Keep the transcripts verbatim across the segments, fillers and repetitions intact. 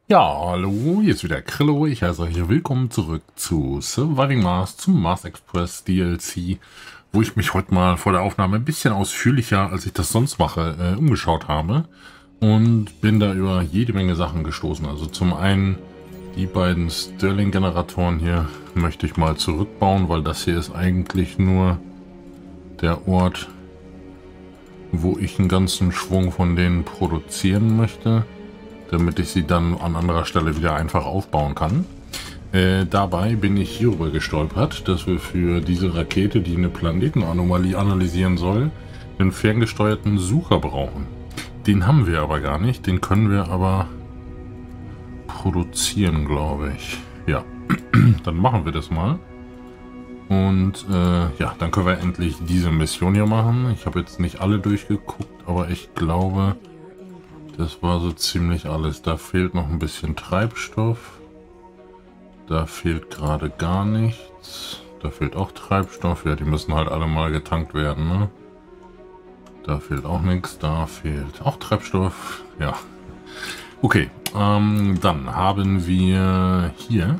Ja, hallo, hier ist wieder Krillo. Ich heiße euch willkommen zurück zu Surviving Mars, zum Mars Express D L C, wo ich mich heute mal vor der Aufnahme ein bisschen ausführlicher, als ich das sonst mache, äh, umgeschaut habe und bin da über jede Menge Sachen gestoßen. Also zum einen die beiden Stirling-Generatoren hier möchte ich mal zurückbauen, weil das hier ist eigentlich nur der Ort, wo ich einen ganzen Schwung von denen produzieren möchte, damit ich sie dann an anderer Stelle wieder einfach aufbauen kann. Äh, dabei bin ich hierüber gestolpert, dass wir für diese Rakete, die eine Planetenanomalie analysieren soll, einen ferngesteuerten Sucher brauchen. Den haben wir aber gar nicht, den können wir aber produzieren, glaube ich. Ja, dann machen wir das mal. Und äh, ja, dann können wir endlich diese Mission hier machen. Ich habe jetzt nicht alle durchgeguckt, aber ich glaube, das war so ziemlich alles. Da fehlt noch ein bisschen Treibstoff. Da fehlt gerade gar nichts. Da fehlt auch Treibstoff. Ja, die müssen halt alle mal getankt werden, ne? Da fehlt auch nichts. Da fehlt auch Treibstoff. Ja. Okay, ähm, dann haben wir hier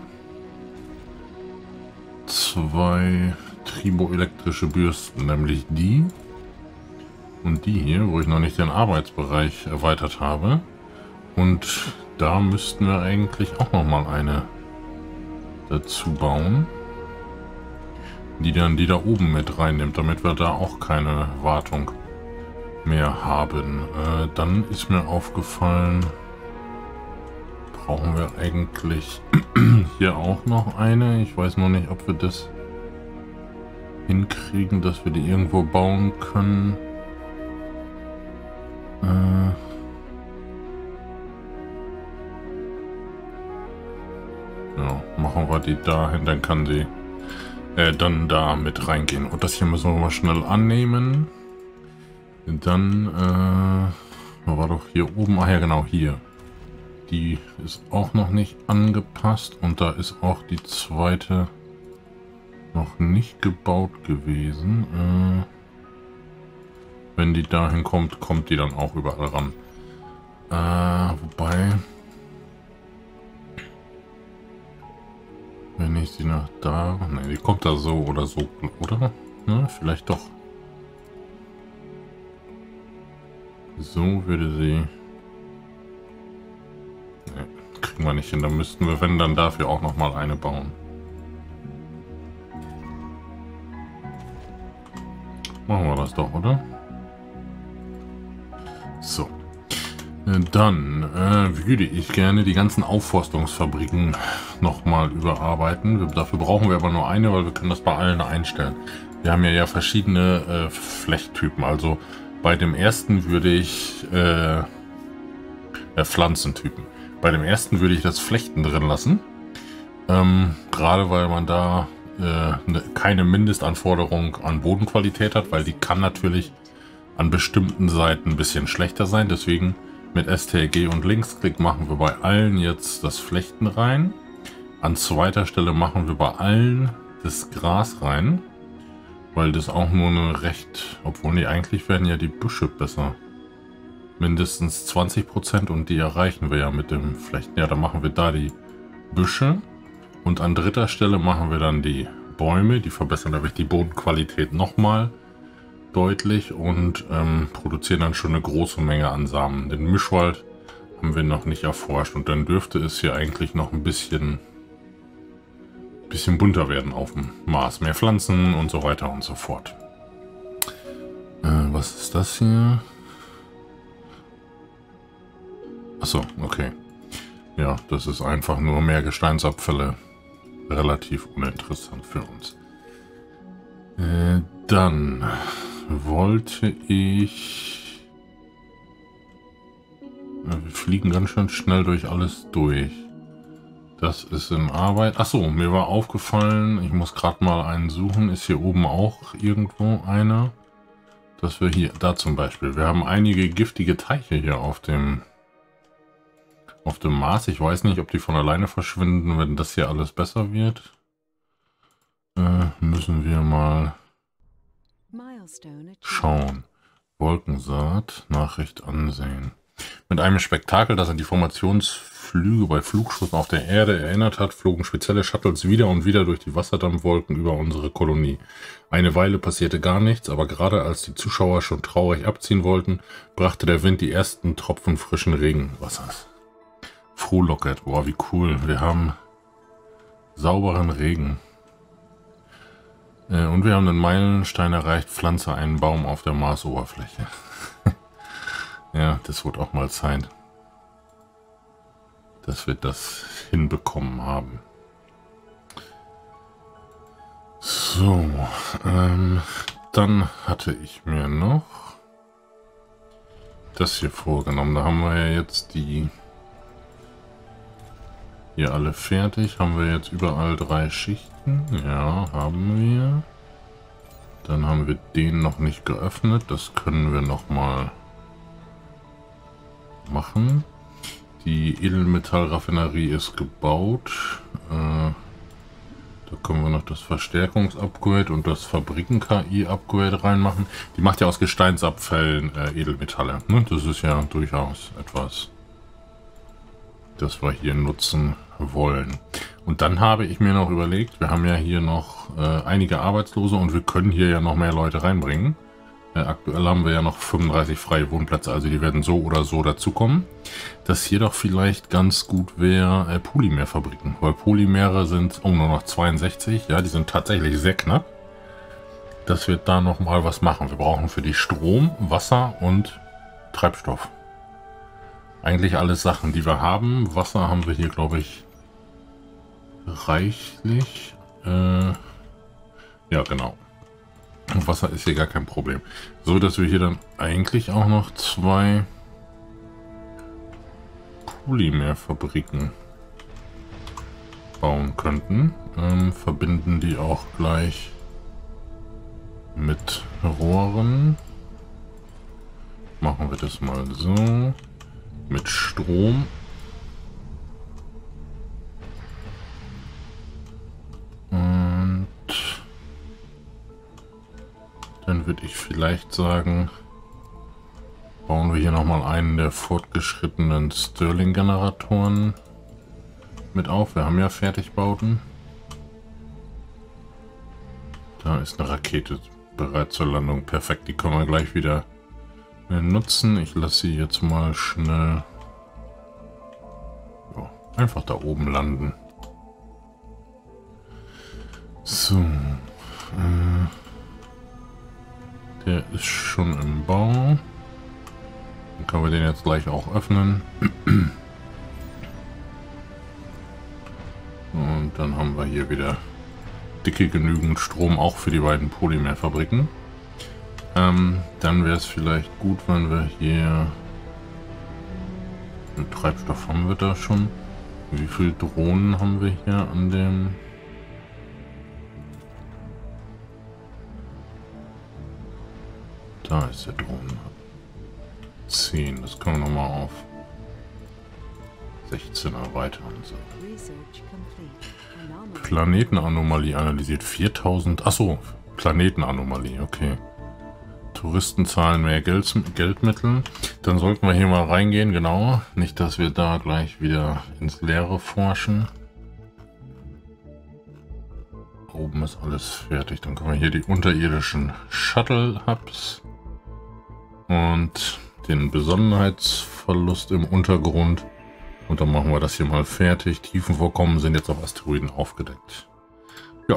zwei triboelektrische Bürsten, nämlich die und die hier, wo ich noch nicht den Arbeitsbereich erweitert habe. Und da müssten wir eigentlich auch noch mal eine dazu bauen, die dann die da oben mit reinnimmt, damit wir da auch keine Wartung mehr haben. Äh, dann ist mir aufgefallen, brauchen wir eigentlich hier auch noch eine. Ich weiß noch nicht, ob wir das hinkriegen, dass wir die irgendwo bauen können. Äh ja, machen wir die dahin, dann kann sie äh, dann da mit reingehen. Und das hier müssen wir mal schnell annehmen. Dann äh, war doch hier oben, ach ja genau, hier. Die ist auch noch nicht angepasst und da ist auch die zweite noch nicht gebaut gewesen. Äh, wenn die dahin kommt, kommt die dann auch überall ran. Äh, wobei, wenn ich sie nach da... Ne, die kommt da so oder so, oder? Ne, vielleicht doch. So würde sie... Ne, kriegen wir nicht hin. Da müssten wir, wenn, dann dafür auch noch mal eine bauen. Machen wir das doch, oder? So. Dann äh, würde ich gerne die ganzen Aufforstungsfabriken nochmal überarbeiten. Dafür brauchen wir aber nur eine, weil wir können das bei allen einstellen. Wir haben ja, ja verschiedene äh, Flechttypen. Also bei dem ersten würde ich äh, äh, Pflanzentypen. Bei dem ersten würde ich das Flechten drin lassen. Ähm, gerade weil man da äh, ne, keine Mindestanforderung an Bodenqualität hat, weil die kann natürlich an bestimmten Seiten ein bisschen schlechter sein. Deswegen mit S T R G und Linksklick machen wir bei allen jetzt das Flechten rein. An zweiter Stelle machen wir bei allen das Gras rein, weil das auch nur eine recht, obwohl die eigentlich werden ja die Büsche besser. Mindestens zwanzig Prozent und die erreichen wir ja mit dem Flechten. Ja, dann machen wir da die Büsche und an dritter Stelle machen wir dann die Bäume. Die verbessern dadurch die Bodenqualität nochmal deutlich und ähm, produzieren dann schon eine große Menge an Samen. Den Mischwald haben wir noch nicht erforscht und dann dürfte es hier eigentlich noch ein bisschen bisschen bunter werden auf dem Mars. Mehr Pflanzen und so weiter und so fort. Äh, was ist das hier? Achso, okay. Ja, das ist einfach nur mehr Gesteinsabfälle. Relativ uninteressant für uns. Äh, dann wollte ich... Ja, wir fliegen ganz schön schnell durch alles durch. Das ist in Arbeit. Achso, mir war aufgefallen, ich muss gerade mal einen suchen. Ist hier oben auch irgendwo einer? Dass wir hier, da zum Beispiel. Wir haben einige giftige Teiche hier auf dem, auf dem Mars. Ich weiß nicht, ob die von alleine verschwinden, wenn das hier alles besser wird. Äh, müssen wir mal schauen. Wolkensaat, Nachricht ansehen. Mit einem Spektakel, das an die Formations Flüge bei Flugschutz auf der Erde erinnert hat, flogen spezielle Shuttles wieder und wieder durch die Wasserdampfwolken über unsere Kolonie. Eine Weile passierte gar nichts, aber gerade als die Zuschauer schon traurig abziehen wollten, brachte der Wind die ersten Tropfen frischen Regenwassers. Frohlockert, boah, wie cool. Wir haben sauberen Regen. Äh, und wir haben den Meilenstein erreicht, pflanze einen Baum auf der Marsoberfläche. Ja, das wird auch mal Zeit, dass wir das hinbekommen haben. So, ähm, dann hatte ich mir noch das hier vorgenommen. Da haben wir ja jetzt die hier alle fertig. Haben wir jetzt überall drei Schichten? Ja, haben wir. Dann haben wir den noch nicht geöffnet. Das können wir noch mal machen. Die Edelmetallraffinerie ist gebaut. Äh, da können wir noch das Verstärkungs-Upgrade und das Fabriken-K I-Upgrade reinmachen. Die macht ja aus Gesteinsabfällen äh, Edelmetalle. Ne? Das ist ja durchaus etwas, das wir hier nutzen wollen. Und dann habe ich mir noch überlegt, wir haben ja hier noch äh, einige Arbeitslose und wir können hier ja noch mehr Leute reinbringen. Äh, aktuell haben wir ja noch fünfunddreißig freie Wohnplätze, also die werden so oder so dazukommen. Dass hier doch vielleicht ganz gut wäre äh, Polymerfabriken, weil Polymere sind oh, nur noch zweiundsechzig, ja, die sind tatsächlich sehr knapp. Dass wir da noch mal was machen. Wir brauchen für die Strom, Wasser und Treibstoff. Eigentlich alles Sachen, die wir haben. Wasser haben wir hier, glaube ich, reichlich. Äh, ja, genau. Wasser ist hier gar kein Problem. So, dass wir hier dann eigentlich auch noch zwei Polymerfabriken bauen könnten. Ähm, verbinden die auch gleich mit Rohren. Machen wir das mal so. Mit Strom. Und dann würde ich vielleicht sagen, bauen wir hier nochmal einen der fortgeschrittenen Stirling-Generatoren mit auf. Wir haben ja Fertigbauten. Da ist eine Rakete bereit zur Landung. Perfekt, die können wir gleich wieder nutzen. Ich lasse sie jetzt mal schnell ja, einfach da oben landen. So. Äh, der ist schon im Bau. Dann können wir den jetzt gleich auch öffnen. Und dann haben wir hier wieder dicke genügend Strom auch für die beiden Polymerfabriken. Ähm, dann wäre es vielleicht gut, wenn wir hier einen Treibstoff haben wir da schon. Wie viele Drohnen haben wir hier an dem? Da ist der Drohnen. zehn, das können wir nochmal auf sechzehn erweitern. So. Planetenanomalie analysiert viertausend. Achso, Planetenanomalie, okay. Touristen zahlen mehr Geld, Geldmittel. Dann sollten wir hier mal reingehen, genau. Nicht, dass wir da gleich wieder ins Leere forschen. Oben ist alles fertig. Dann können wir hier die unterirdischen Shuttle-Hubs und den Besonnenheitsverlust im Untergrund. Und dann machen wir das hier mal fertig. Tiefenvorkommen sind jetzt auf Asteroiden aufgedeckt. Ja.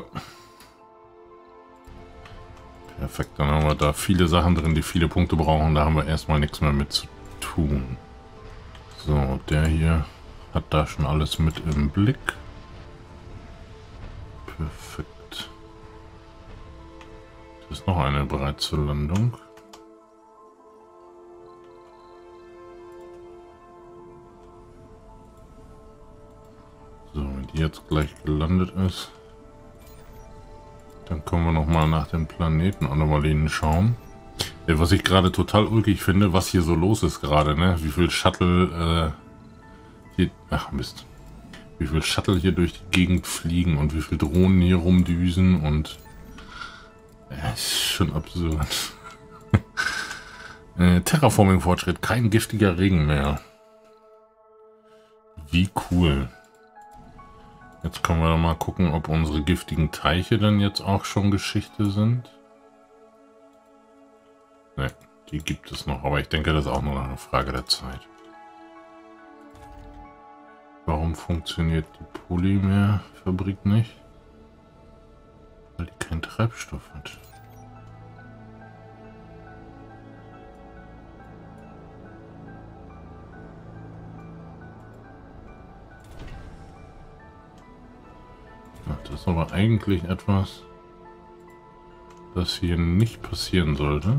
Perfekt, dann haben wir da viele Sachen drin, die viele Punkte brauchen. Da haben wir erstmal nichts mehr mit zu tun. So, der hier hat da schon alles mit im Blick. Perfekt. Das ist noch eine bereit zur Landung. So, wenn die jetzt gleich gelandet ist, dann können wir noch mal nach den Planetenanomalien schauen. Ja, was ich gerade total ulkig finde, was hier so los ist gerade, ne? Wie viel Shuttle, äh, hier, ach Mist, wie viel Shuttle hier durch die Gegend fliegen und wie viel Drohnen hier rumdüsen und ja, ist schon absurd. äh, Terraforming-Fortschritt, kein giftiger Regen mehr. Wie cool. Jetzt können wir doch mal gucken, ob unsere giftigen Teiche denn jetzt auch schon Geschichte sind. Ne, die gibt es noch, aber ich denke, das ist auch nur eine Frage der Zeit. Warum funktioniert die Polymerfabrik nicht? Weil die keinen Treibstoff hat. Das ist aber eigentlich etwas, das hier nicht passieren sollte.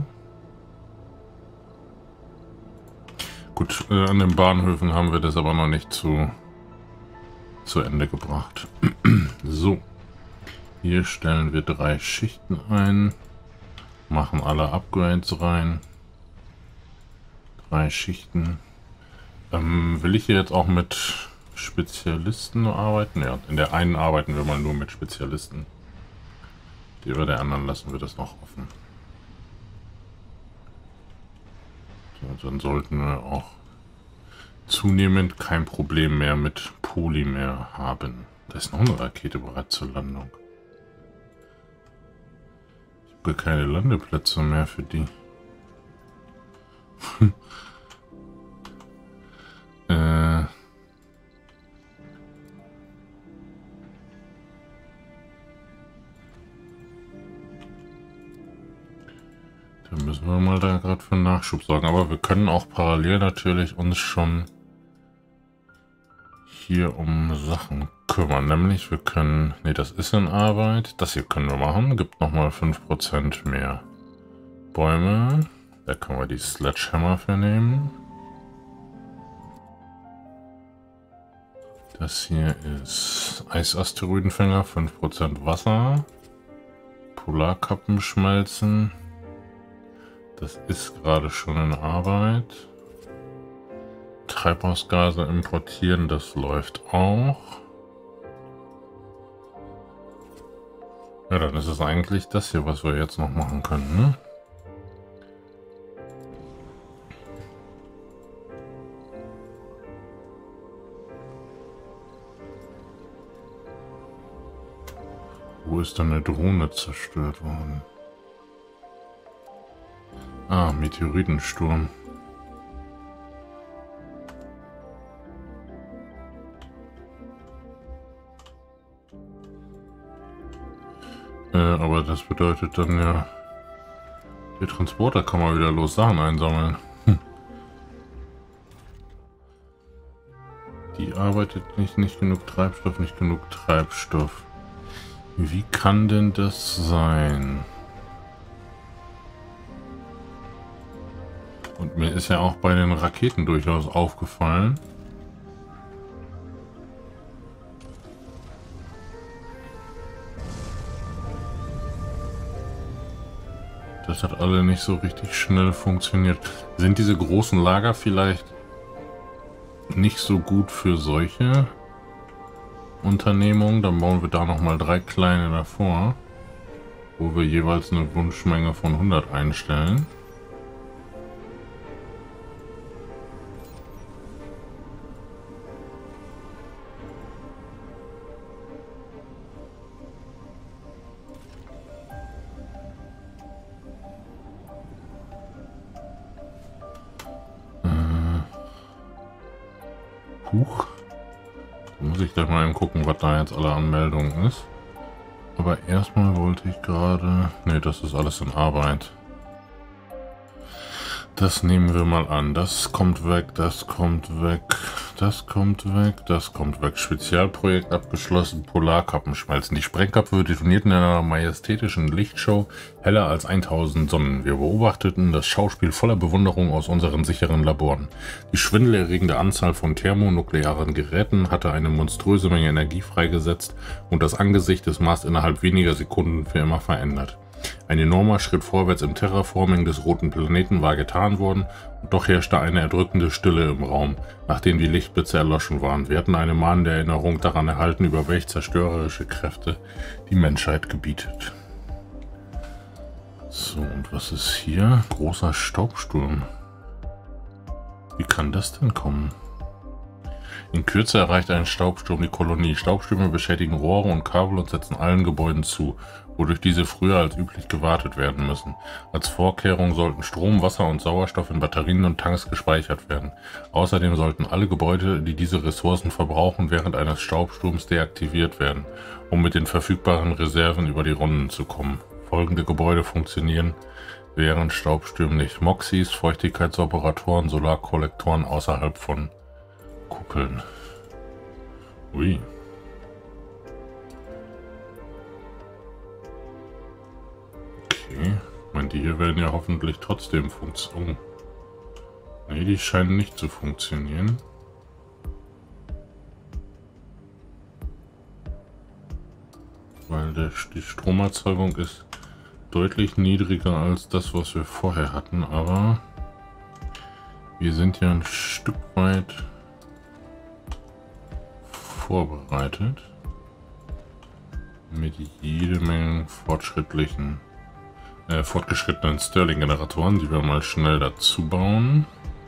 Gut, äh, an den Bahnhöfen haben wir das aber noch nicht zu, zu Ende gebracht. So, hier stellen wir drei Schichten ein, machen alle Upgrades rein. Drei Schichten. Ähm, will ich hier jetzt auch mit Spezialisten arbeiten? Ja, in der einen arbeiten wir mal nur mit Spezialisten. Die bei der anderen lassen wir das noch offen. So, dann sollten wir auch zunehmend kein Problem mehr mit Polymer haben. Da ist noch eine Rakete bereit zur Landung. Ich habe keine Landeplätze mehr für die. äh... Da müssen wir mal da gerade für Nachschub sorgen. Aber wir können auch parallel natürlich uns schon hier um Sachen kümmern. Nämlich wir können, ne, das ist in Arbeit. Das hier können wir machen. Gibt nochmal fünf Prozent mehr Bäume. Da können wir die Sledgehammer für nehmen. Das hier ist Eisasteroidenfänger, fünf Prozent Wasser. Polarkappen schmelzen. Das ist gerade schon in Arbeit. Treibhausgase importieren, das läuft auch. Ja, dann ist es eigentlich das hier, was wir jetzt noch machen können, ne? Wo ist denn eine Drohne zerstört worden? Ah, Meteoritensturm. Äh, aber das bedeutet dann ja, der Transporter kann mal wieder los Sachen einsammeln. Hm. Die arbeitet nicht, nicht genug Treibstoff, nicht genug Treibstoff. Wie kann denn das sein? Und mir ist ja auch bei den Raketen durchaus aufgefallen, das hat alle nicht so richtig schnell funktioniert. Sind diese großen Lager vielleicht nicht so gut für solche Unternehmungen? Dann bauen wir da nochmal drei kleine davor, wo wir jeweils eine Wunschmenge von hundert einstellen. Huch. Da muss ich gleich mal eben gucken, was da jetzt alle Anmeldungen ist. Aber erstmal wollte ich gerade... Ne, das ist alles in Arbeit. Das nehmen wir mal an. Das kommt weg, das kommt weg, das kommt weg, das kommt weg. Spezialprojekt abgeschlossen, Polarkappen schmelzen. Die Sprengköpfe detonierten in einer majestätischen Lichtshow heller als tausend Sonnen. Wir beobachteten das Schauspiel voller Bewunderung aus unseren sicheren Laboren. Die schwindelerregende Anzahl von thermonuklearen Geräten hatte eine monströse Menge Energie freigesetzt und das Angesicht des Mars innerhalb weniger Sekunden für immer verändert. Ein enormer Schritt vorwärts im Terraforming des roten Planeten war getan worden, und doch herrschte eine erdrückende Stille im Raum, nachdem die Lichtblitze erloschen waren. Wir hatten eine mahnende Erinnerung daran erhalten, über welch zerstörerische Kräfte die Menschheit gebietet. So, und was ist hier? Großer Staubsturm. Wie kann das denn kommen? In Kürze erreicht ein Staubsturm die Kolonie. Staubstürme beschädigen Rohre und Kabel und setzen allen Gebäuden zu, wodurch diese früher als üblich gewartet werden müssen. Als Vorkehrung sollten Strom, Wasser und Sauerstoff in Batterien und Tanks gespeichert werden. Außerdem sollten alle Gebäude, die diese Ressourcen verbrauchen, während eines Staubsturms deaktiviert werden, um mit den verfügbaren Reserven über die Runden zu kommen. Folgende Gebäude funktionieren während Staubstürmen nicht: Moxies, Feuchtigkeitsoperatoren, Solarkollektoren außerhalb von Kuppeln. Ui. Okay. Ich meine, die hier werden ja hoffentlich trotzdem funktionieren. Oh. Ne, die scheinen nicht zu funktionieren. Weil der, die Stromerzeugung ist deutlich niedriger als das, was wir vorher hatten. Aber wir sind ja ein Stück weit vorbereitet mit jede Menge fortschrittlichen äh, fortgeschrittenen Stirling-Generatoren, die wir mal schnell dazu bauen.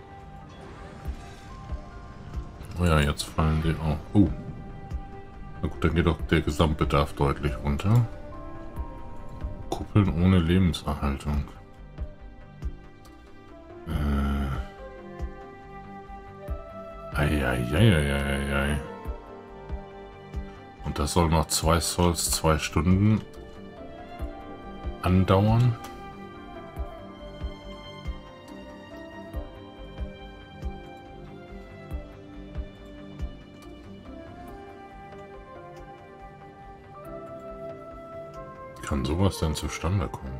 Oh ja, jetzt fallen die auch. Oh. Na gut, dann geht auch der Gesamtbedarf deutlich runter. Kuppeln ohne Lebenserhaltung. Äh. Eieieiei. Und das soll noch zwei Souls, zwei Stunden andauern. Kann sowas denn zustande kommen?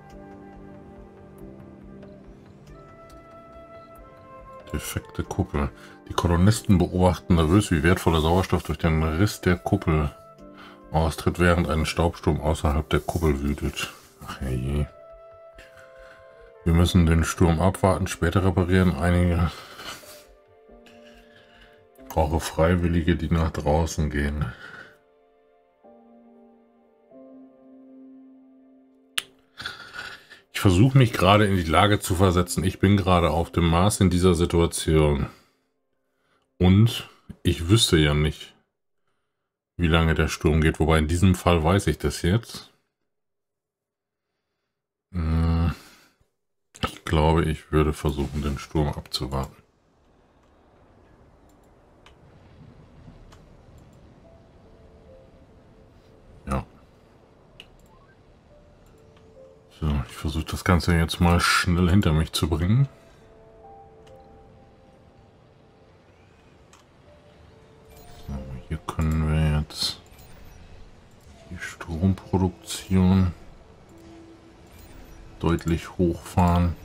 Defekte Kuppel. Die Kolonisten beobachten nervös, wie wertvoller Sauerstoff durch den Riss der Kuppel austritt, während ein Staubsturm außerhalb der Kuppel wütet. Ach je. Wir müssen den Sturm abwarten, später reparieren. Einige. Ich brauche Freiwillige, die nach draußen gehen. Ich versuche mich gerade in die Lage zu versetzen. Ich bin gerade auf dem Mars in dieser Situation. Und ich wüsste ja nicht, wie lange der Sturm geht. Wobei in diesem Fall weiß ich das jetzt. Ich glaube, ich würde versuchen, den Sturm abzuwarten. Ja. So, ich versuche das Ganze jetzt mal schnell hinter mich zu bringen. So, hier können wir jetzt die Stromproduktion deutlich hochfahren,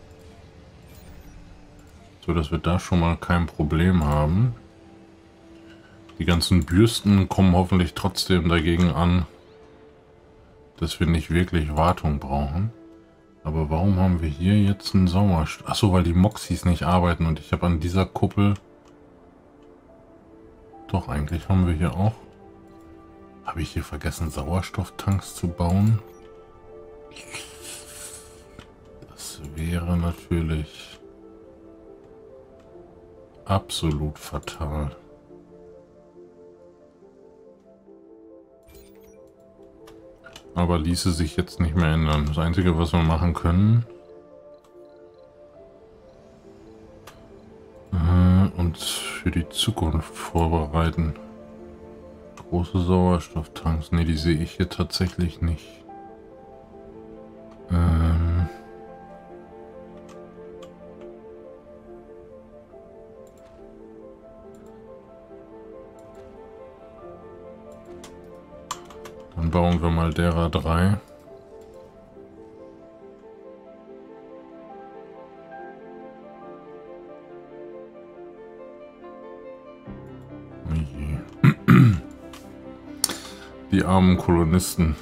so dass wir da schon mal kein Problem haben. Die ganzen Bürsten kommen hoffentlich trotzdem dagegen an, dass wir nicht wirklich Wartung brauchen. Aber warum haben wir hier jetzt einen Sauerstoff? Achso, weil die Moxies nicht arbeiten und ich habe an dieser Kuppel... Doch, eigentlich haben wir hier auch... Habe ich hier vergessen, Sauerstofftanks zu bauen? Das wäre natürlich absolut fatal. Aber ließe sich jetzt nicht mehr ändern. Das Einzige, was wir machen können, äh, uns für die Zukunft vorbereiten. Große Sauerstofftanks. Ne, die sehe ich hier tatsächlich nicht. Ähm Dann bauen wir mal derer drei. Oh je. Die armen Kolonisten.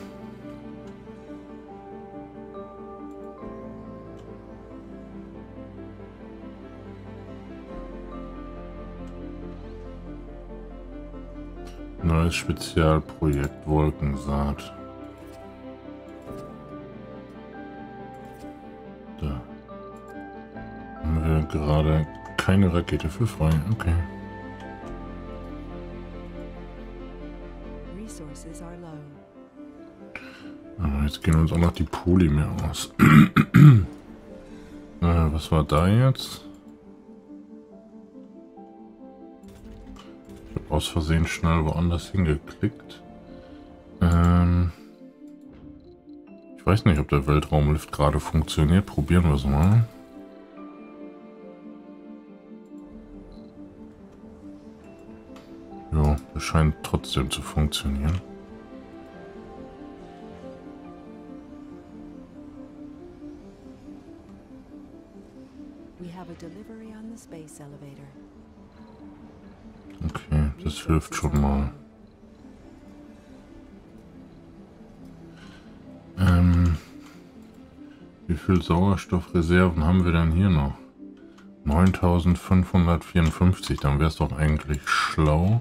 Neues Spezialprojekt Wolkensaat. Da haben wir gerade keine Rakete für frei. Okay. Aber jetzt gehen uns auch noch die Polymer aus. äh, was war da jetzt? Ich habe aus Versehen schnell woanders hingeklickt. Ähm ich weiß nicht, ob der Weltraumlift gerade funktioniert. Probieren wir es mal. Ja, es scheint trotzdem zu funktionieren. Okay, das hilft schon mal. Ähm, wie viel Sauerstoffreserven haben wir denn hier noch? neuntausendfünfhundertvierundfünfzig, dann wäre es doch eigentlich schlau.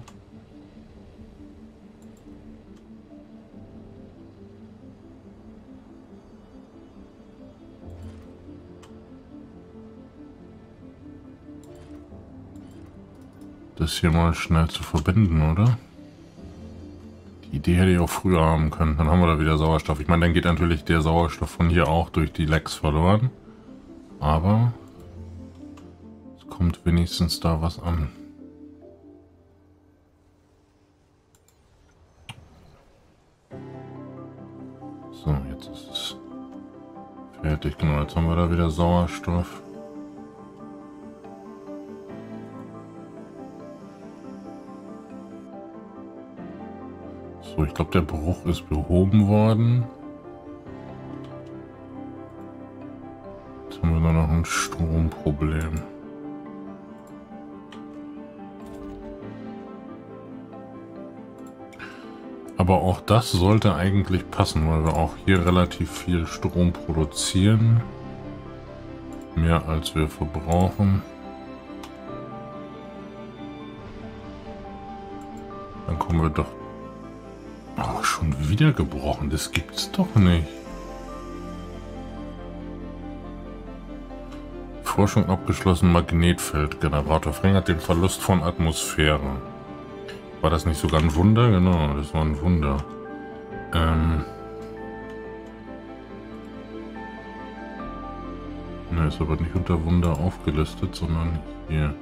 Das hier mal schnell zu verbinden, oder? Die Idee hätte ich auch früher haben können. Dann haben wir da wieder Sauerstoff. Ich meine, dann geht natürlich der Sauerstoff von hier auch durch die Lecks verloren. Aber es kommt wenigstens da was an. So, jetzt ist es fertig. Genau, jetzt haben wir da wieder Sauerstoff. So, ich glaube, der Bruch ist behoben worden. Jetzt haben wir nur noch ein Stromproblem. Aber auch das sollte eigentlich passen, weil wir auch hier relativ viel Strom produzieren. Mehr als wir verbrauchen. Dann kommen wir doch... Oh, schon wieder gebrochen. Das gibt's doch nicht. Forschung abgeschlossen. Magnetfeldgenerator verringert den Verlust von Atmosphäre. War das nicht sogar ein Wunder? Genau, das war ein Wunder. Ähm. Ne, ist aber nicht unter Wunder aufgelistet, sondern hier.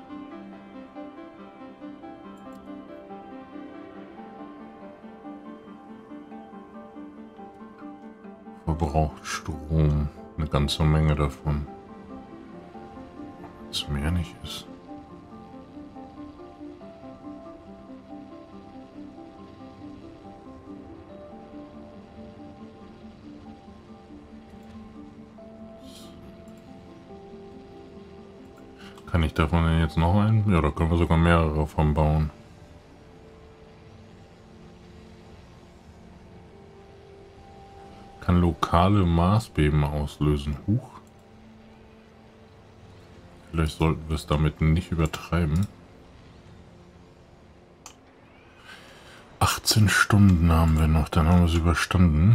Verbraucht Strom. Eine ganze Menge davon. Was mehr nicht ist. Kann ich davon denn jetzt noch einen? Ja, da können wir sogar mehrere von bauen. Kann lokale Marsbeben auslösen. Huch. Vielleicht sollten wir es damit nicht übertreiben. achtzehn Stunden haben wir noch, dann haben wir es überstanden.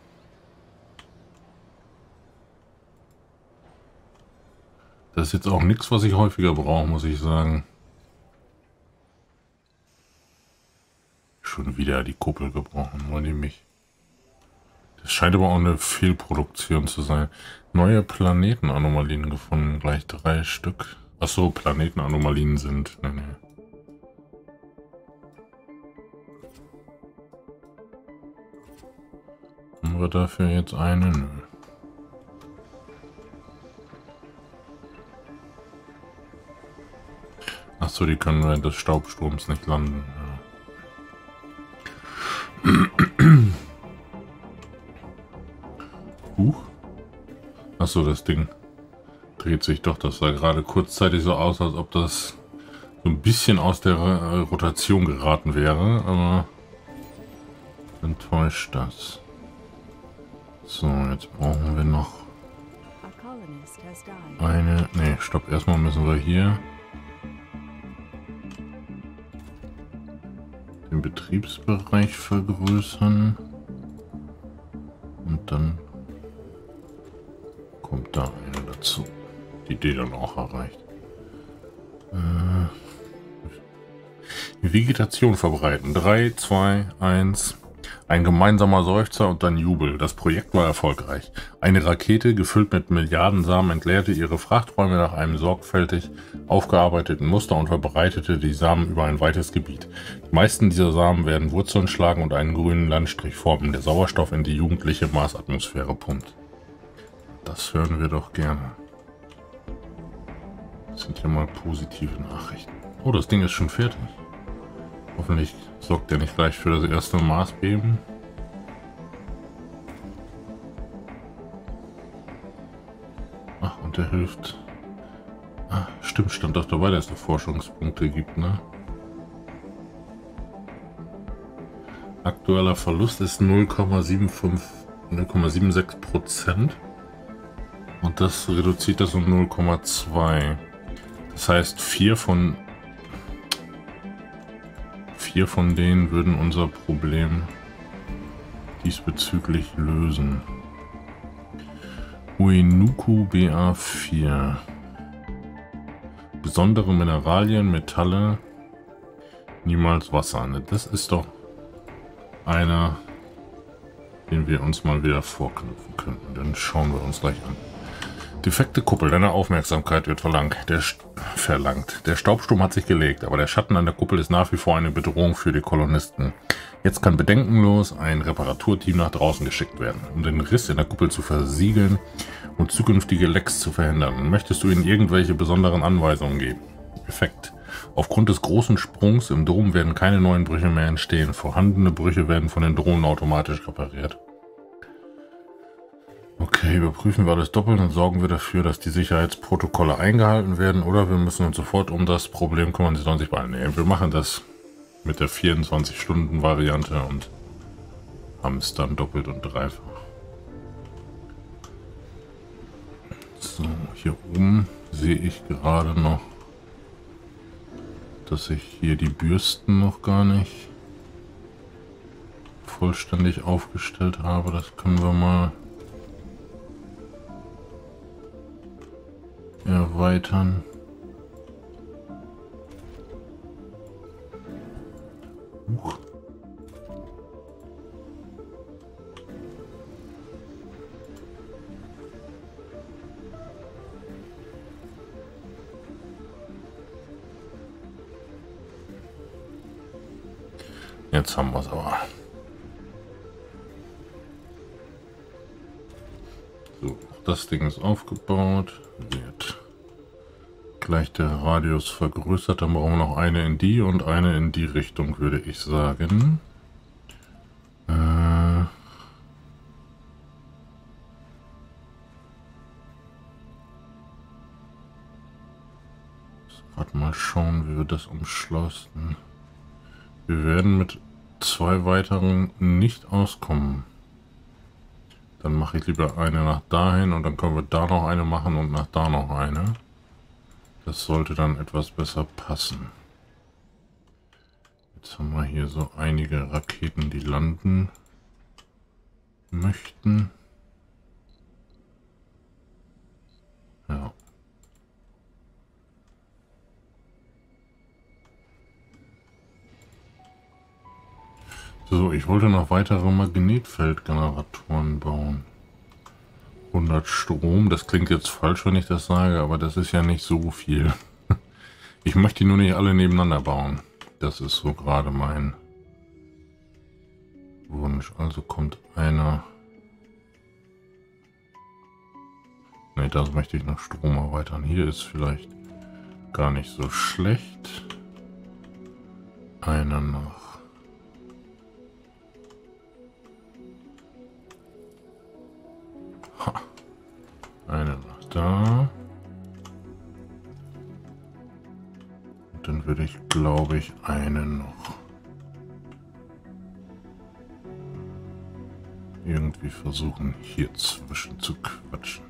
Das ist jetzt auch nichts, was ich häufiger brauche, muss ich sagen. Schon wieder die Kuppel gebrochen, wollen die mich. Das scheint aber auch eine Fehlproduktion zu sein. Neue Planetenanomalien gefunden, gleich drei Stück. Achso, Planetenanomalien sind. Nee, nee. Haben wir dafür jetzt eine? Nö. Achso, die können während des Staubsturms nicht landen. Ja. Huch. Achso, das Ding dreht sich doch. Das sah gerade kurzzeitig so aus, als ob das so ein bisschen aus der äh, Rotation geraten wäre, aber enttäuscht das. So, jetzt brauchen wir noch eine... Ne, stopp. Erstmal müssen wir hier den Betriebsbereich vergrößern. Und dann kommt da eine dazu, die die dann auch erreicht. Äh, Vegetation verbreiten. drei, zwei, eins. Ein gemeinsamer Seufzer und dann Jubel. Das Projekt war erfolgreich. Eine Rakete, gefüllt mit Milliardensamen, entleerte ihre Frachträume nach einem sorgfältig aufgearbeiteten Muster und verbreitete die Samen über ein weites Gebiet. Die meisten dieser Samen werden Wurzeln schlagen und einen grünen Landstrich formen, der Sauerstoff in die jugendliche Marsatmosphäre pumpt. Das hören wir doch gerne. Das sind ja mal positive Nachrichten. Oh, das Ding ist schon fertig. Hoffentlich sorgt er nicht gleich für das erste Marsbeben. Ach, und der hilft. Ah, stimmt, stand doch dabei, dass es Forschungspunkte gibt, ne? Aktueller Verlust ist null Komma sechsundsiebzig Prozent. Und das reduziert das um null Komma zwei. Das heißt, vier von vier von denen würden unser Problem diesbezüglich lösen. Uenuku B A vier. Besondere Mineralien, Metalle, niemals Wasser. Das ist doch einer, den wir uns mal wieder vorknüpfen könnten. Dann schauen wir uns gleich an. Defekte Kuppel, deine Aufmerksamkeit wird verlangt. Der, verlangt. Der Staubsturm hat sich gelegt, aber der Schatten an der Kuppel ist nach wie vor eine Bedrohung für die Kolonisten. Jetzt kann bedenkenlos ein Reparaturteam nach draußen geschickt werden, um den Riss in der Kuppel zu versiegeln und zukünftige Lecks zu verhindern. Möchtest du ihnen irgendwelche besonderen Anweisungen geben? Effekt. Aufgrund des großen Sprungs im Dom werden keine neuen Brüche mehr entstehen. Vorhandene Brüche werden von den Drohnen automatisch repariert. Okay, überprüfen wir alles doppelt und sorgen wir dafür, dass die Sicherheitsprotokolle eingehalten werden, oder wir müssen uns sofort um das Problem kümmern, sie sollen sich beeilen. Nee, wir machen das mit der vierundzwanzig Stunden Variante und haben es dann doppelt und dreifach. So, hier oben sehe ich gerade noch, dass ich hier die Bürsten noch gar nicht vollständig aufgestellt habe. Das können wir mal erweitern. Huch. Jetzt haben wir es aber. So, das Ding ist aufgebaut. Wird gleich der Radius vergrößert. Dann brauchen wir noch eine in die und eine in die Richtung, würde ich sagen. Äh Gerade mal schauen, wie wir das umschlossen. Wir werden mit zwei weiteren nicht auskommen. Dann mache ich lieber eine nach dahin und dann können wir da noch eine machen und nach da noch eine. Das sollte dann etwas besser passen. Jetzt haben wir hier so einige Raketen, die landen möchten. Ja. So, ich wollte noch weitere Magnetfeldgeneratoren bauen. hundert Strom, das klingt jetzt falsch, wenn ich das sage, aber das ist ja nicht so viel. Ich möchte die nur nicht alle nebeneinander bauen. Das ist so gerade mein Wunsch. Also kommt einer. Ne, das möchte ich noch Strom erweitern. Hier ist vielleicht gar nicht so schlecht. Einer noch. Ha. Eine noch da. Und dann würde ich, glaube ich, eine noch irgendwie versuchen, hier zwischen zu quatschen.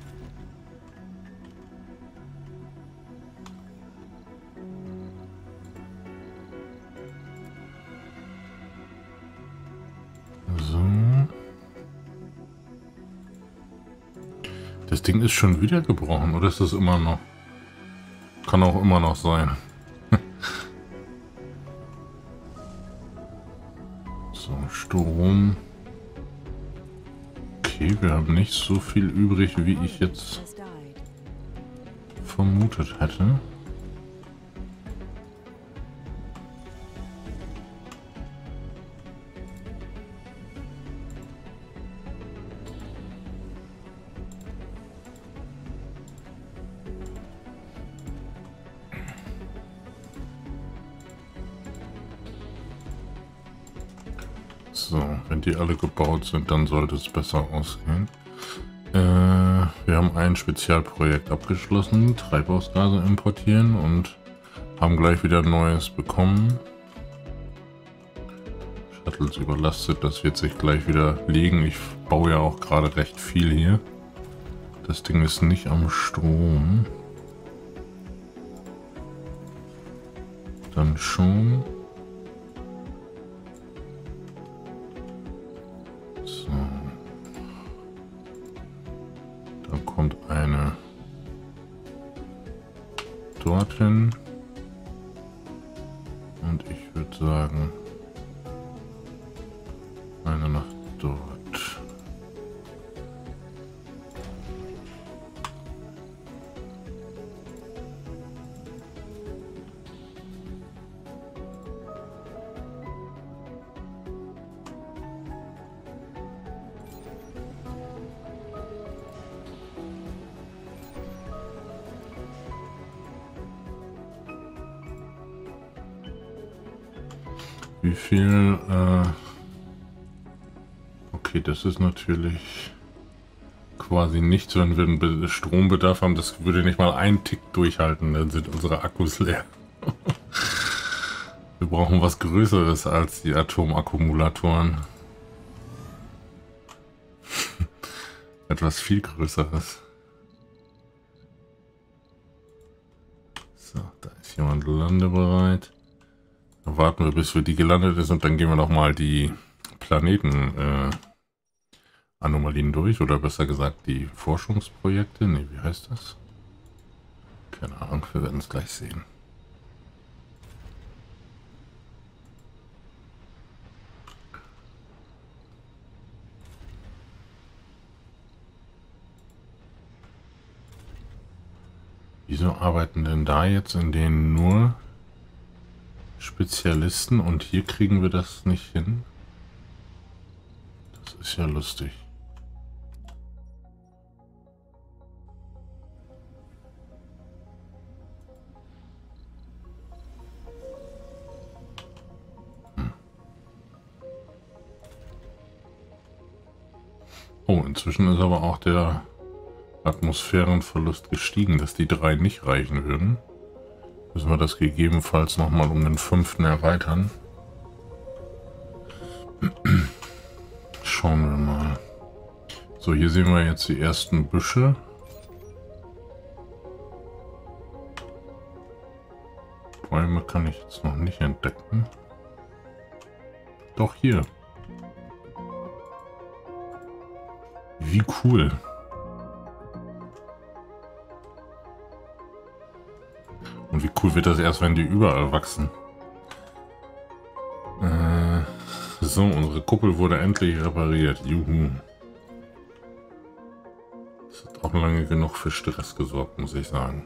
Das Ding ist schon wieder gebrochen, oder ist das immer noch? Kann auch immer noch sein. So, Strom. Okay, wir haben nicht so viel übrig, wie ich jetzt vermutet hätte. So, wenn die alle gebaut sind, dann sollte es besser ausgehen. Äh, wir haben ein Spezialprojekt abgeschlossen, Treibhausgase importieren, und haben gleich wieder ein neues bekommen. Shuttles überlastet, das wird sich gleich wieder legen. Ich baue ja auch gerade recht viel hier. Das Ding ist nicht am Strom. Dann schon. So. Dann kommt eine dorthin. Und ich würde sagen, eine nach dort. Wie viel, äh okay, das ist natürlich quasi nichts, wenn wir einen Strombedarf haben. Das würde nicht mal einen Tick durchhalten, dann sind unsere Akkus leer. Wir brauchen was Größeres als die Atomakkumulatoren. Etwas viel Größeres. So, da ist jemand landebereit. Dann warten wir, bis wir die gelandet ist, und dann gehen wir noch mal die Planeten äh, Anomalien durch, oder besser gesagt die Forschungsprojekte. Ne, wie heißt das? Keine Ahnung, wir werden es gleich sehen. Wieso arbeiten denn da jetzt in denen nur Spezialisten, und hier kriegen wir das nicht hin? Das ist ja lustig. Hm. Oh, inzwischen ist aber auch der Atmosphärenverlust gestiegen, dass die drei nicht reichen würden. Müssen wir das gegebenenfalls nochmal um den fünften erweitern. Schauen wir mal. So, hier sehen wir jetzt die ersten Büsche. Bäume kann ich jetzt noch nicht entdecken. Doch, hier. Wie cool. Und wie cool wird das erst, wenn die überall wachsen. Äh, so, unsere Kuppel wurde endlich repariert. Juhu. Das hat auch lange genug für Stress gesorgt, muss ich sagen.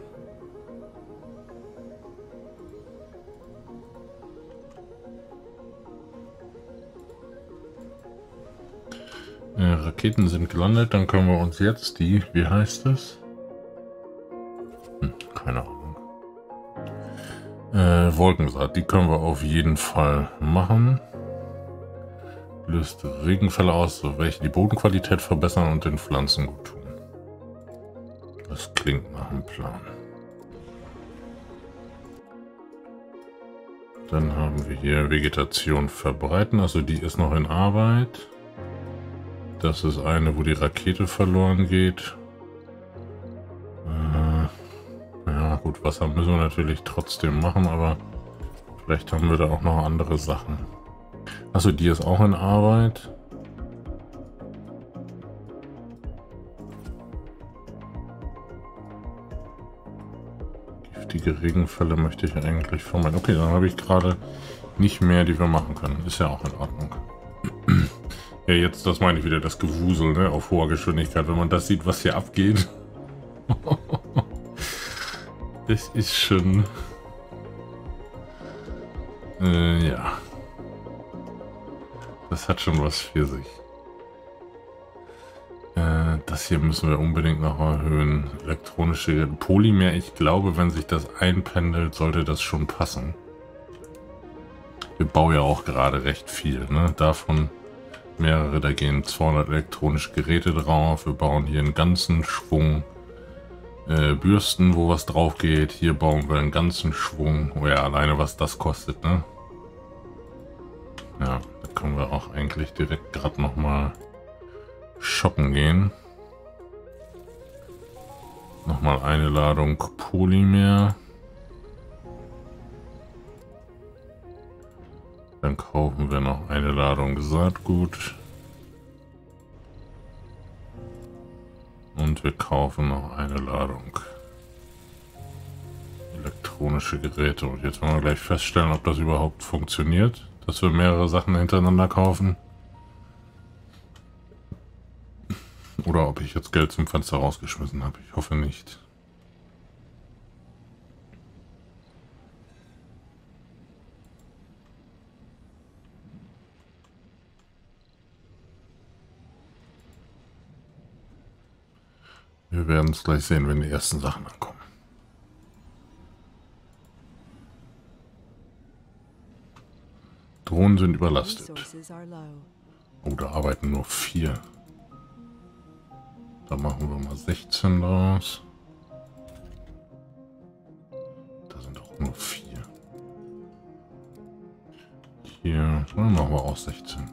Äh, Raketen sind gelandet, dann können wir uns jetzt die, wie heißt es? Hm, keine Ahnung. Äh, Wolkensaat, die können wir auf jeden Fall machen. Löst Regenfälle aus, so welche die Bodenqualität verbessern und den Pflanzen gut tun. Das klingt nach einem Plan. Dann haben wir hier Vegetation verbreiten, also die ist noch in Arbeit. Das ist eine, wo die Rakete verloren geht. Ja gut, Wasser müssen wir natürlich trotzdem machen, aber vielleicht haben wir da auch noch andere Sachen. Also die ist auch in Arbeit. Giftige Regenfälle möchte ich eigentlich vermeiden. Okay, dann habe ich gerade nicht mehr, die wir machen können. Ist ja auch in Ordnung. Ja, jetzt, das meine ich wieder, das Gewusel, ne, auf hoher Geschwindigkeit. Wenn man das sieht, was hier abgeht. Das ist schon... Äh, ja. Das hat schon was für sich. Äh, das hier müssen wir unbedingt noch erhöhen. Elektronische Polymer, ich glaube, wenn sich das einpendelt, sollte das schon passen. Wir bauen ja auch gerade recht viel, ne? Davon mehrere, da gehen zweihundert elektronische Geräte drauf. Wir bauen hier einen ganzen Schwung äh, Bürsten, wo was drauf geht. Hier bauen wir einen ganzen Schwung. Oh ja, alleine was das kostet, ne? Ja, da können wir auch eigentlich direkt gerade nochmal shoppen gehen. Nochmal eine Ladung Polymer. Dann kaufen wir noch eine Ladung Saatgut. Und wir kaufen noch eine Ladung elektronische Geräte. Und jetzt wollen wir gleich feststellen, ob das überhaupt funktioniert, dass wir mehrere Sachen hintereinander kaufen. Oder ob ich jetzt Geld zum Fenster rausgeschmissen habe. Ich hoffe nicht. Wir werden es gleich sehen, wenn die ersten Sachen ankommen. Drohnen sind überlastet. Oh, da arbeiten nur vier. Da machen wir mal sechzehn draus. Da sind auch nur vier. Hier, dann machen wir auch sechzehn.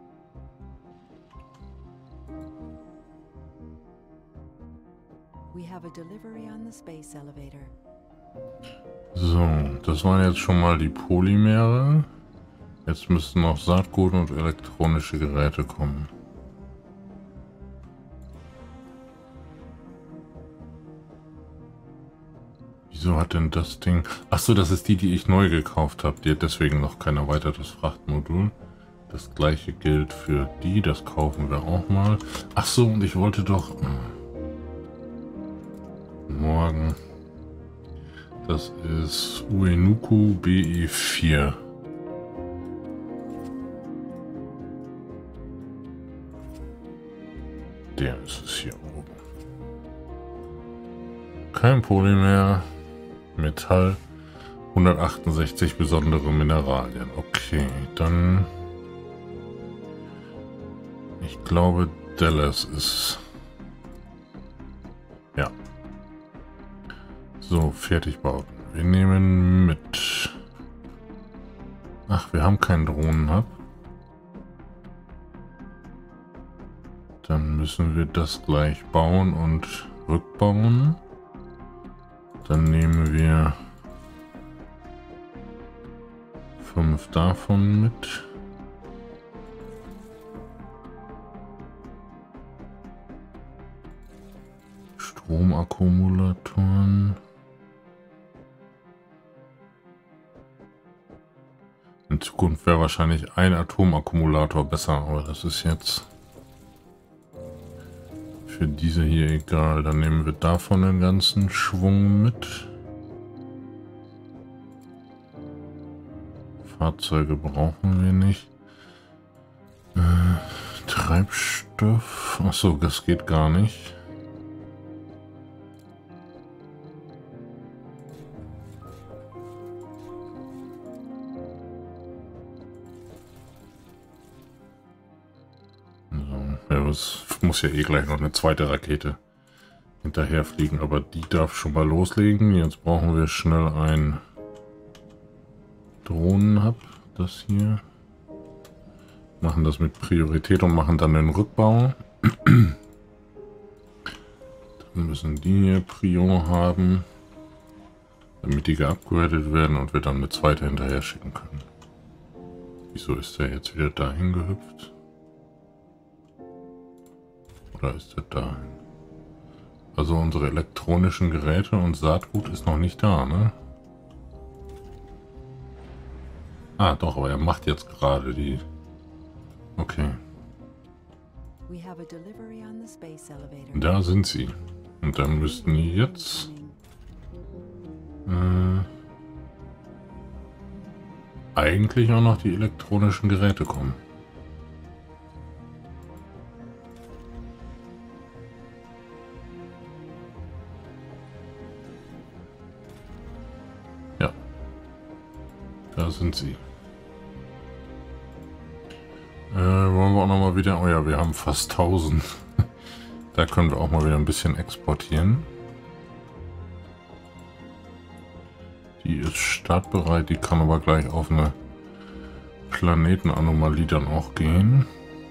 So, das waren jetzt schon mal die Polymere. Jetzt müssten noch Saatgut und elektronische Geräte kommen. Wieso hat denn das Ding... Achso, das ist die, die ich neu gekauft habe. Die hat deswegen noch kein erweitertes Frachtmodul. Das gleiche gilt für die. Das kaufen wir auch mal. Achso, und ich wollte doch... Morgen. Das ist Uenuku B E vier. Der ist es hier oben. Kein Polymer. Metall. hundertachtundsechzig besondere Mineralien. Okay, dann... Ich glaube, Dallas ist... Ja. So, Fertigbauten. Wir nehmen mit... Ach, wir haben keinen Drohnen-Hub. Dann müssen wir das gleich bauen und rückbauen. Dann nehmen wir fünf davon mit. Stromakkumulatoren. In Zukunft wäre wahrscheinlich ein Atomakkumulator besser, aber das ist jetzt für diese hier egal. Dann nehmen wir davon den ganzen Schwung mit. Fahrzeuge brauchen wir nicht. Äh, Treibstoff. Achso, das geht gar nicht. Es muss ja eh gleich noch eine zweite Rakete hinterher fliegen, aber die darf schon mal loslegen. Jetzt brauchen wir schnell ein Drohnen-Hub, das hier. Machen das mit Priorität und machen dann den Rückbau. Dann müssen die hier Prio haben, damit die geupgradet werden und wir dann eine zweite hinterher schicken können. Wieso ist der jetzt wieder dahin gehüpft? Oder ist er da? Also unsere elektronischen Geräte und Saatgut ist noch nicht da, ne? Ah, doch, aber er macht jetzt gerade die... Okay. Da sind sie. Und dann müssten jetzt äh, eigentlich auch noch die elektronischen Geräte kommen. Ja, da sind sie. Äh, wollen wir auch noch mal wieder... Oh ja, wir haben fast tausend. Da können wir auch mal wieder ein bisschen exportieren. Die ist startbereit, die kann aber gleich auf eine Planetenanomalie dann auch gehen.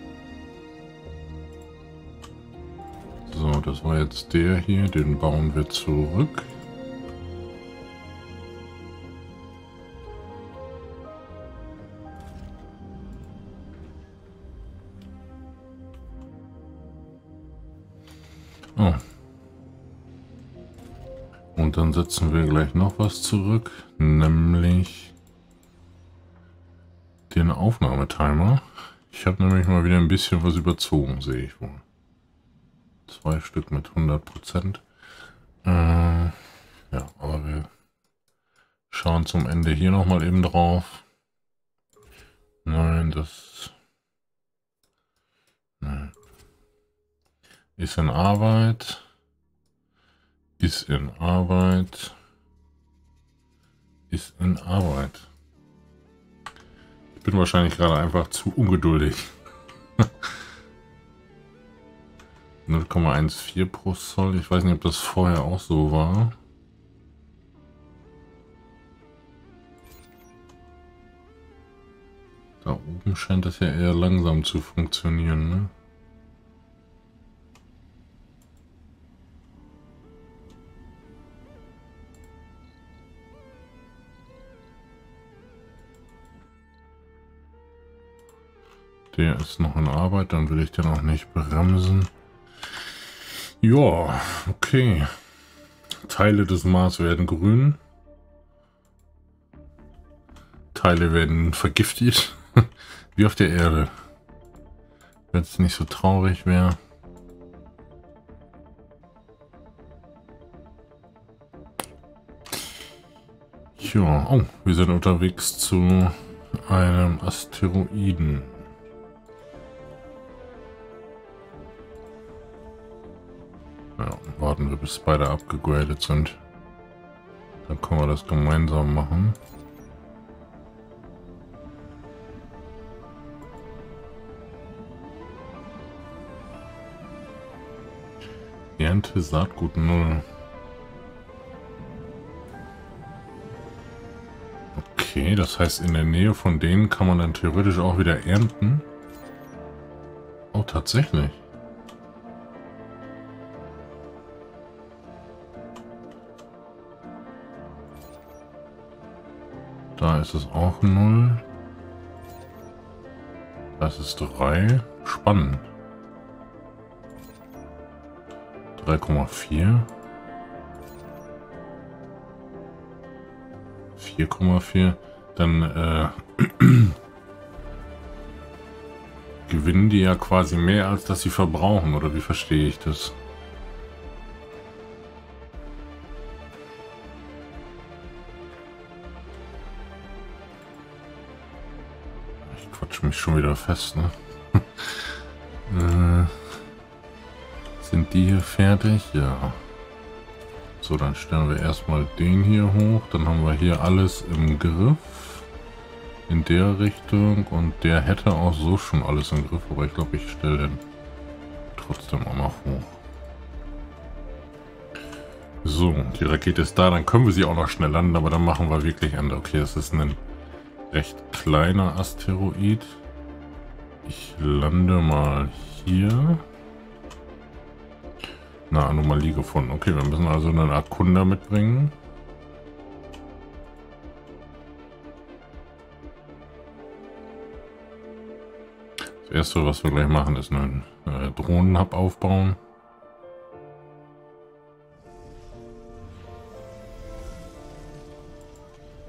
So, das war jetzt der hier, den bauen wir zurück. Oh. Und dann setzen wir gleich noch was zurück, nämlich den Aufnahmetimer. Ich habe nämlich mal wieder ein bisschen was überzogen, sehe ich wohl. Zwei Stück mit hundert Prozent. Äh, ja, aber wir schauen zum Ende hier nochmal eben drauf. Nein, das... Nein. Ist in Arbeit. Ist in Arbeit. Ist in Arbeit. Ich bin wahrscheinlich gerade einfach zu ungeduldig. null Komma vierzehn pro Zoll. Ich weiß nicht, ob das vorher auch so war. Da oben scheint das ja eher langsam zu funktionieren, ne? Der ist noch in Arbeit, dann will ich den auch nicht bremsen. Ja, okay. Teile des Mars werden grün. Teile werden vergiftet. Wie auf der Erde. Wenn es nicht so traurig wäre. Ja, oh, wir sind unterwegs zu einem Asteroiden. Ja, warten wir, bis beide abgegradet sind. Dann können wir das gemeinsam machen. Ernte Saatgut null. Okay, das heißt, in der Nähe von denen kann man dann theoretisch auch wieder ernten. Oh, tatsächlich. Da ist es auch null. Das ist drei. Spannend. drei Komma vier. vier Komma vier. Dann äh, gewinnen die ja quasi mehr, als dass sie verbrauchen. Oder wie verstehe ich das? Quatsch mich schon wieder fest, ne? äh, sind die hier fertig? Ja. So, dann stellen wir erstmal den hier hoch. Dann haben wir hier alles im Griff. In der Richtung. Und der hätte auch so schon alles im Griff. Aber ich glaube, ich stelle den trotzdem auch noch hoch. So, die Rakete ist da. Dann können wir sie auch noch schnell landen. Aber dann machen wir wirklich Ende. Okay, das ist ein recht kleiner Asteroid. Ich lande mal hier. Eine Anomalie gefunden. Okay, wir müssen also einen Erkunder mitbringen. Das erste, was wir gleich machen, ist einen äh, Drohnenhub aufbauen.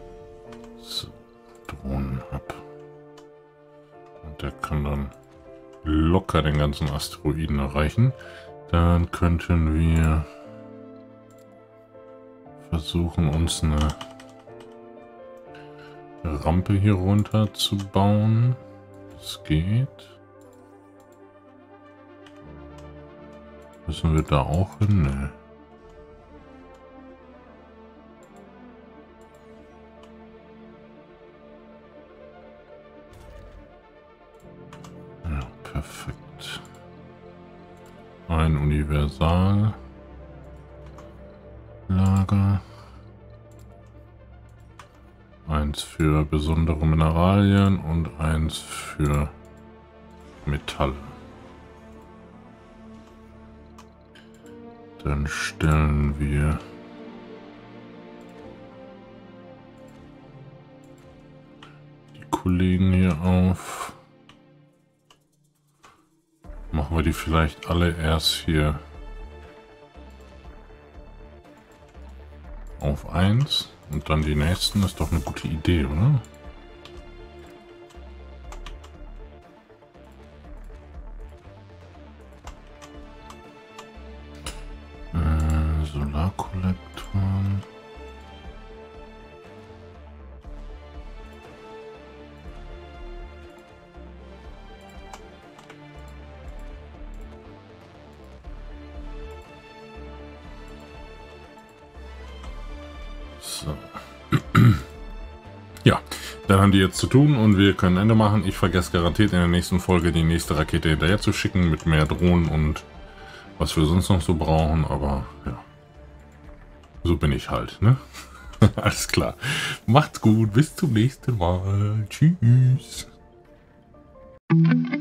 So, Drohnenhub. Und der kann dann locker den ganzen Asteroiden erreichen. Dann könnten wir versuchen, uns eine Rampe hier runter zu bauen. Das geht. Müssen wir da auch hin? Nee. Ja, perfekt. Ein Universallager. Eins für besondere Mineralien und eins für Metalle. Dann stellen wir die Kollegen hier auf. Machen wir die vielleicht alle erst hier auf eins und dann die nächsten. Ist doch eine gute Idee, oder? Äh, Solarkollektoren. So. Ja, dann haben die jetzt zu tun und wir können Ende machen. Ich vergesse garantiert in der nächsten Folge die nächste Rakete hinterher zu schicken mit mehr Drohnen und was wir sonst noch so brauchen, aber ja, so bin ich halt, ne? Alles klar. Macht's gut, bis zum nächsten Mal. Tschüss.